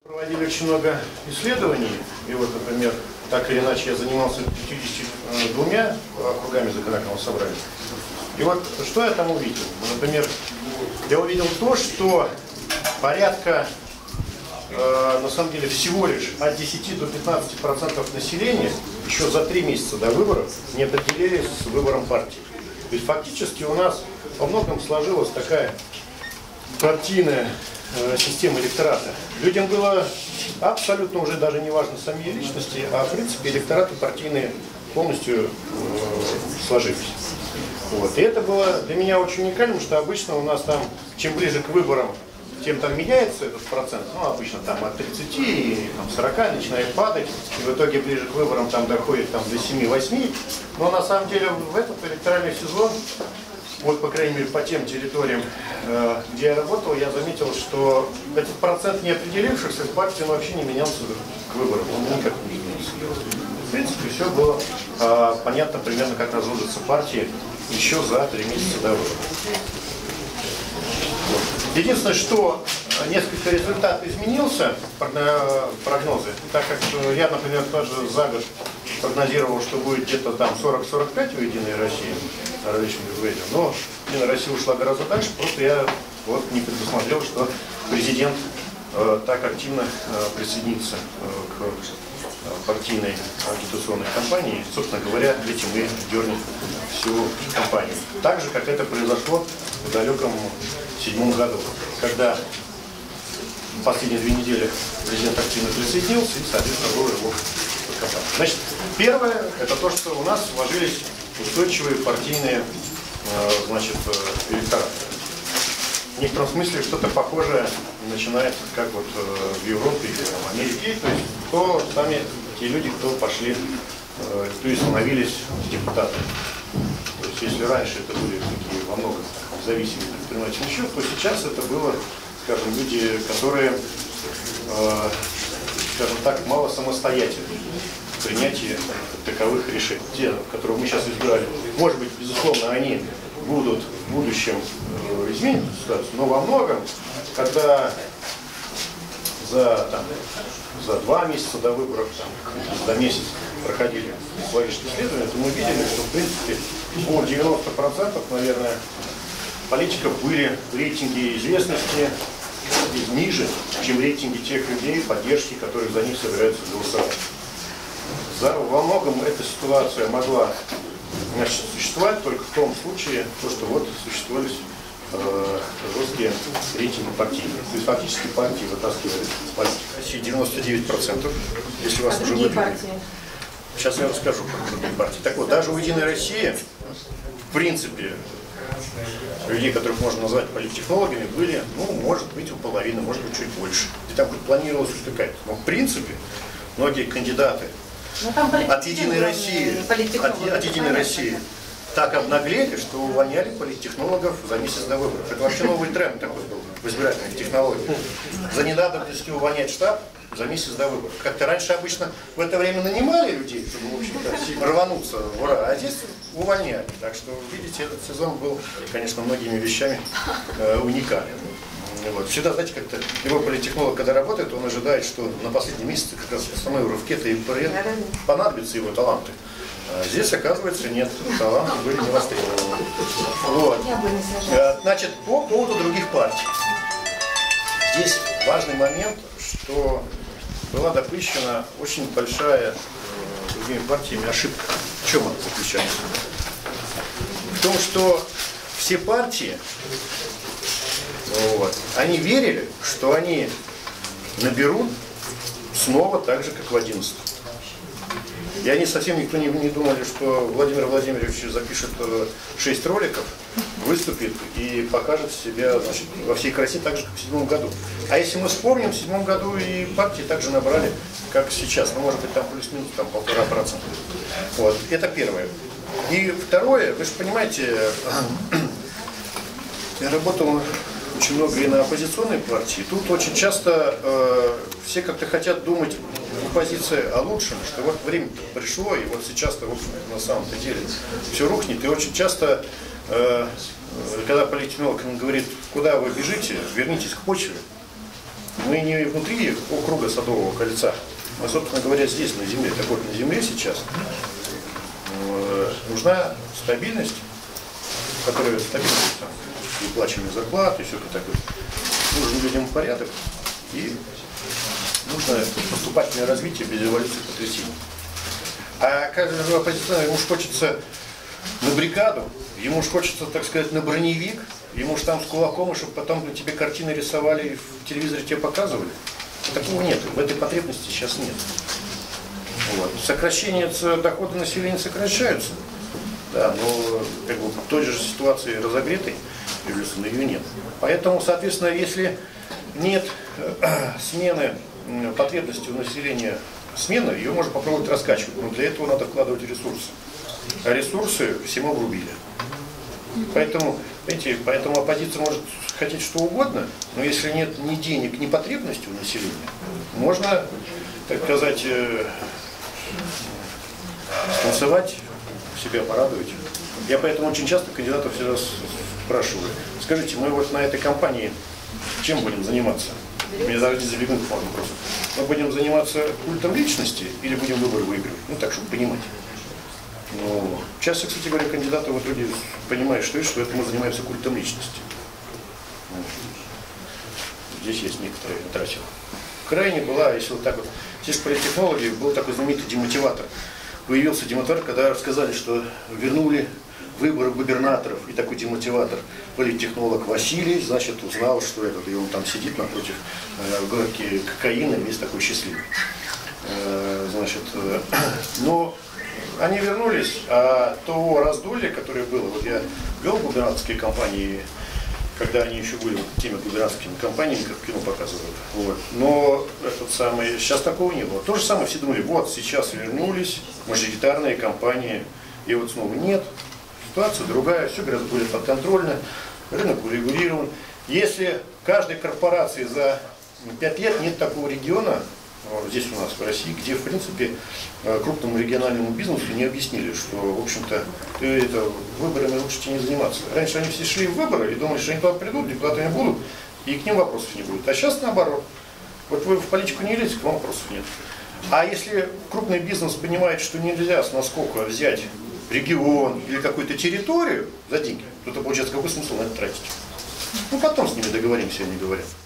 Проводили очень много исследований, и вот, например, так или иначе я занимался 52 округами законодательного собрания. И вот что я там увидел? Например, я увидел то, что порядка, на самом деле, всего лишь от 10 до 15% населения еще за 3 месяца до выборов не определились с выбором партии. То есть фактически у нас во многом сложилась такая партийная система электората. Людям было абсолютно уже даже не важно сами личности, а в принципе электораты партийные полностью сложились. Вот. И это было для меня очень уникальным, что обычно у нас там, чем ближе к выборам, тем там меняется этот процент, ну обычно там от 30 и там, 40 начинает падать, и в итоге ближе к выборам там доходит там, до 7-8, но на самом деле в этот электоральный сезон, вот по крайней мере по тем территориям, где я работал, я заметил, что этот процент неопределившихся в партии вообще не менялся к выборам, он никак не изменился. В принципе, все было понятно примерно, как разложатся партии еще за 3 месяца до выборов. Единственное, что несколько результат изменился, прогнозы, так как я, например, тоже за год прогнозировал, что будет где-то там 40-45 у «Единой России», но «Единая Россия» ушла гораздо дальше, просто я вот не предусмотрел, что президент так активно присоединится к партийной агитационной кампании, и, собственно говоря, этим и дернет всю кампанию. Так же, как это произошло в далеком 2007 году, когда последние 2 недели президент активно присоединился и, соответственно, было его кампания. Значит, первое, это то, что у нас сложились устойчивые партийные, значит, электораты. В некотором смысле что-то похожее начинается, как вот в Европе или в Америке, то есть кто сами те люди, кто пошли, кто и становились депутатами. То есть если раньше это были такие во многом зависимые предприниматели еще, то сейчас это было, скажем, люди, которые, скажем так, мало самостоятельны в принятии таковых решений. Те, которые мы сейчас избирали, может быть, безусловно, они будут в будущем изменить ситуацию, но во многом, когда за 2 месяца до выборов, за месяц проходили логические исследования, то мы видели, что в принципе по 90%, наверное, политиков были рейтинги известности ниже, чем рейтинги тех людей, поддержки, которые за них собираются голосовать. Во многом эта ситуация могла, значит, существовать только в том случае, что вот существовали жесткие рейтинги партийные. То есть фактически партии вытаскивали политики. России 99%, если вас уже выделили. Сейчас я расскажу про другие партии. Так вот, даже у «Единой России», в принципе, людей, которых можно назвать политтехнологами, были, ну, может быть, у половины, может быть, чуть больше. И там хоть планировалось уступать. Но, в принципе, многие кандидаты от «Единой России», так обнаглели, что увольняли политтехнологов за месяц до выборов. Это вообще новый тренд такой был в избирательных технологиях. За недавностью увольнять штаб за месяц до выборов. Как-то раньше обычно в это время нанимали людей, чтобы, в общем-то, рвануться в ура, а здесь увольняли. Так что, видите, этот сезон был, конечно, многими вещами уникален. Вот. Всегда, знаете, как-то любой политтехнолог, когда работает, он ожидает, что на последнем месяце как раз в основной рывке-то и понадобятся его таланты. А здесь, оказывается, нет, таланты были не востребованы. Вот. Значит, по поводу других партий. Здесь важный момент, что была допущена очень большая другими партиями ошибка. В чем она заключается? В том, что все партии, вот, они верили, что они наберут снова так же, как в 2011. И они совсем никто не думали, что Владимир Владимирович запишет 6 роликов, выступит и покажет себя, значит, во всей красе так же, как в 2007 году. А если мы вспомним, в 2007 году и партии также набрали, как сейчас. Ну, может быть, там плюс-минус 1,5%. Вот. Это первое. И второе, вы же понимаете, я работал очень много и на оппозиционной партии. Тут очень часто все как-то хотят думать в оппозиции о лучшем, что вот время-то пришло, и вот сейчас-то, в общем, на самом-то деле все рухнет. И очень часто, когда политтехнолог говорит, куда вы бежите, вернитесь к почве, Мы не внутри округа Садового кольца, а, собственно говоря, здесь, на земле. Так вот, на земле сейчас нужна стабильность, которая стабильность, выплачивание зарплат и все это такое. Нужен людям порядок и нужно поступательное развитие без революции потрясений. А каждый оппозиционер, ему ж хочется на бригаду, ему ж хочется, так сказать, на броневик, ему ж там с кулаком, и чтобы потом тебе картины рисовали и в телевизоре тебе показывали. Такого нет, в этой потребности сейчас нет. Вот. Сокращение дохода населения сокращаются, да, но как бы, в той же ситуации разогретой революционной ее нет. Поэтому, соответственно, если нет смены потребности у населения, смена, ее можно попробовать раскачивать, но для этого надо вкладывать ресурсы. А ресурсы всему обрубили. Поэтому, видите, поэтому оппозиция может хотеть что угодно, но если нет ни денег, ни потребностей у населения, можно, так сказать, станцевать, себя порадовать. Я поэтому очень часто кандидатов всегда спрашиваю: скажите, мы вот на этой кампании чем будем заниматься? Меня завжди забегут по вопросу. Мы будем заниматься культом личности или будем выборы выигрывать? Ну так, чтобы понимать. Ну, часто, кстати говоря, кандидаты вот люди понимают, что это мы занимаемся культом личности. Здесь есть некоторые тратил. Крайне была, если вот так вот, здесь политтехнологи, был такой знаменитый демотиватор. Появился демотиватор, когда сказали, что вернули выборы губернаторов, и такой демотиватор, политтехнолог Василий, значит, узнал, что этот, и он там сидит напротив горки кокаина, весь такой счастливый. Значит, но они вернулись, а то раздолье, которое было, вот я вел губернаторские кампании, когда они еще были вот теми губернаторскими кампаниями, как в кино показывают. Вот. Но сейчас такого не было. То же самое все думали, вот сейчас вернулись мажоритарные кампании, и вот снова нет. Ситуация другая, все гораздо более подконтрольно, рынок урегулирован. Если каждой корпорации за 5 лет нет такого региона, здесь у нас в России, где в принципе крупному региональному бизнесу не объяснили, что в общем-то выборами лучше тебе не заниматься. Раньше они все шли в выборы и думали, что они туда придут, депутатами будут, и к ним вопросов не будет. А сейчас наоборот. Вот вы в политику не лезете, к вам вопросов нет. А если крупный бизнес понимает, что нельзя с наскока взять регион или какую-то территорию за деньги, то это получается какой смысл на это тратить? Ну потом с ними договоримся, они говорят.